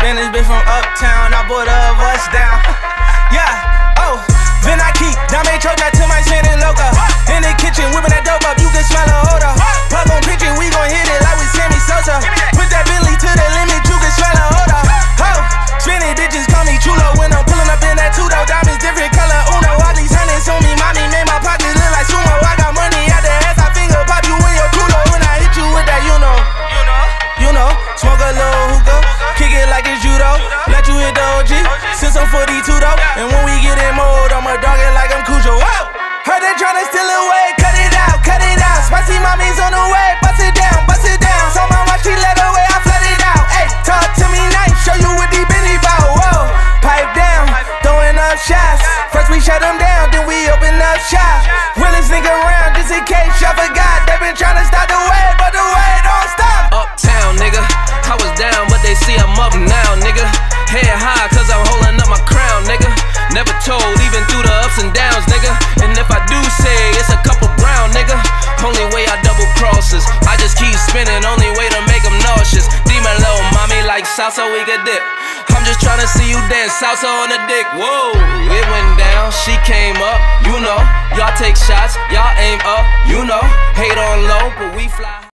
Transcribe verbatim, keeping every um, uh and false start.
And this bitch from uptown, I bought her a bust down. Yeah, oh, then I keep Dame Troja to my Santa Loca. In the kitchen, whipping that dope up, you can smell her odor. Plug on pitching, we gon' hit it like we Sammy Sosa. Put that Bentley to the limit, you can smell her odor. Oh, spinning bitches call me chulo when I'm pulling up in that two-door. Diamonds different color, uno. All these hundreds on me, mommy made my pockets look like sumo. I got money out the ass, I finger pop you in your culo. When I hit you with that, you know, you know, you know. Smoke a little hookah, kick it like it's judo. Let you hit the O G, since I'm forty-two though. And when we get in mode, I'ma dog it like I'm Cujo. Whoa! Heard they tryna steal away, cut it out, cut it out. Spicy mommy's on the way, bust it down, bust it down. So my watch, she let away, I flood it out. Ayy, talk to me nice, show you what these Bentley bout. Whoa, pipe down, throwing up shots. First we shut them down, then we open up shop. Realest nigga around, just in case y'all forgot. They been tryna stop the wave, but the wave don't stop. Uptown, nigga, I was down, but they see I'm up now, nigga. Head high, cause I'm holding up my crown, nigga. Never told, even through the ups and downs, nigga. And if I do say it's a couple brown, nigga, only way I double crosses. I just keep spinning, only way to make them nauseous. Demon little mommy like salsa, we could dip. I'm just tryna see you dance salsa on the dick. Whoa, it went down, she came up, you know. Y'all take shots, y'all aim up, you know. Hate on low, but we fly.